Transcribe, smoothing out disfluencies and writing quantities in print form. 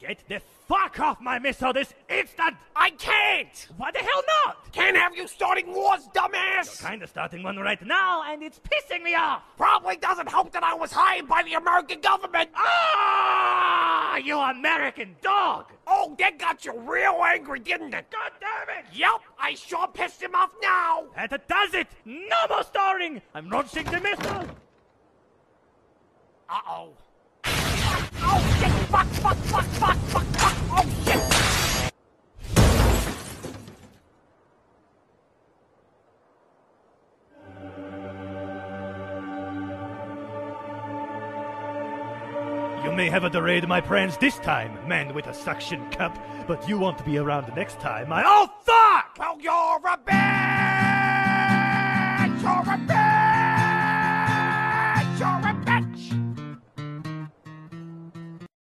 Get the fuck off my missile this instant! I can't! Why the hell not? Can't have you starting wars, dumbass! Kinda starting one right now, and it's pissing me off! Probably doesn't help that I was hired by the American government! Ah, you American dog! Oh, that got you real angry, didn't it? God damn it! Yep, I sure pissed him off now! That does it! No more stalling! I'm launching the missile! Uh-oh. Oh, shit! Fuck, fuck, fuck, fuck, fuck, fuck! Oh, shit! You may have delayed my plans this time, man with a suction cup, but you won't be around next time. Oh, fuck! Well, you're a bitch! You're a bitch! You're a bitch!